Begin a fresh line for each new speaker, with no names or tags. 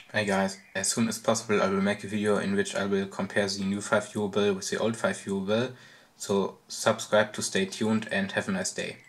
Hey guys, as soon as possible I will make a video in which I will compare the new 5 euro bill with the old 5 euro bill, so subscribe to stay tuned and have a nice day.